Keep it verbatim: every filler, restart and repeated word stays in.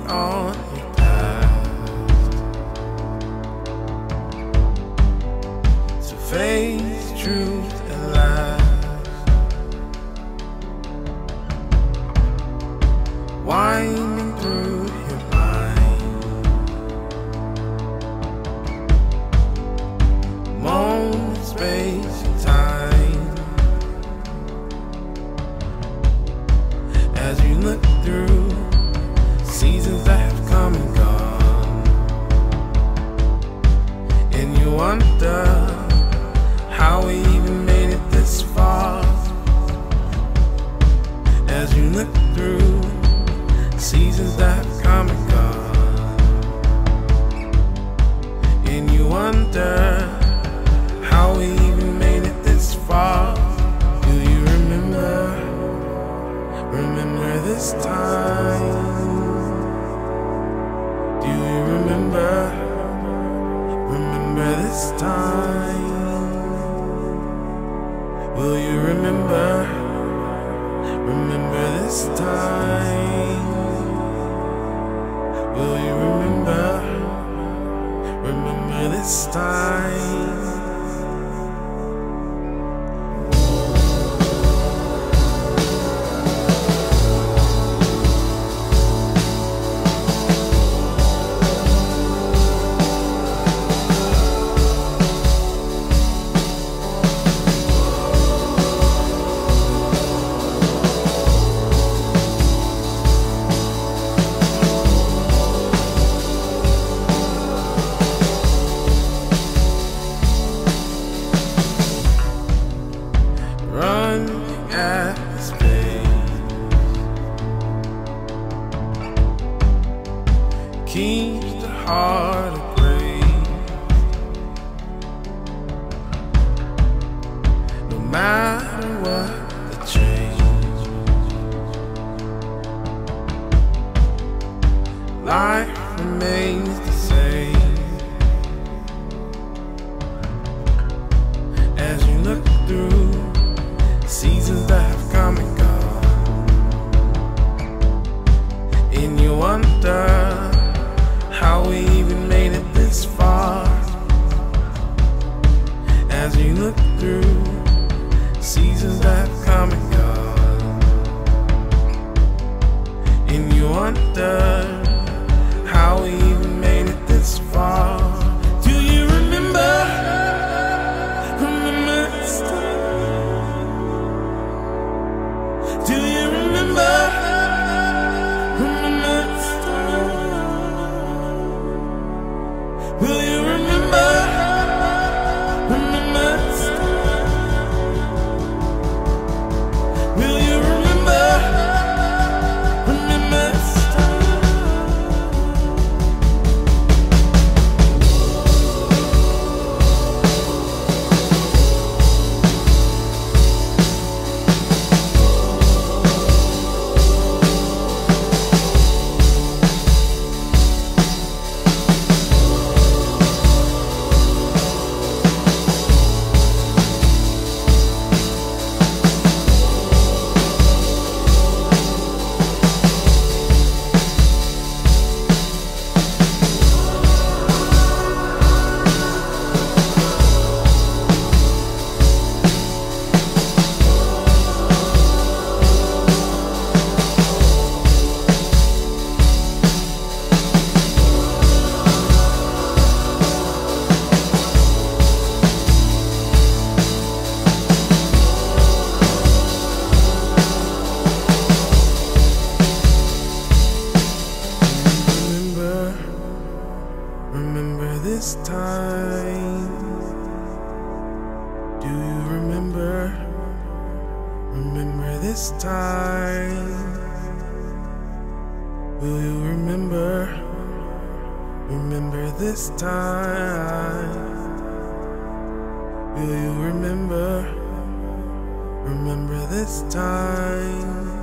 on your past. So face truth at last. Winding through your mind, moment, space, and time. As you look through seasons that have come and gone, and you wonder how we even made it this far. As you look through seasons that have come and gone, and you wonder how we even made it this far. Do you remember, remember this time? Do you remember, remember this time? Will you remember, remember this time? Will you remember, remember this time? Running at this pace keeps the heart ablaze. No matter what the change, life remains the same. As you look through seasons that have come and gone, and you wonder how we even made it this far. As you look through seasons that have come and gone, and you wonder how we even made it this far. Do you remember, remember this time? Do you remember, remember this time? Will you remember, remember this time? Will you remember, remember this time? Remember this time? Do you remember? Remember this time? Will you remember? Remember this time? Will you remember? Remember this time?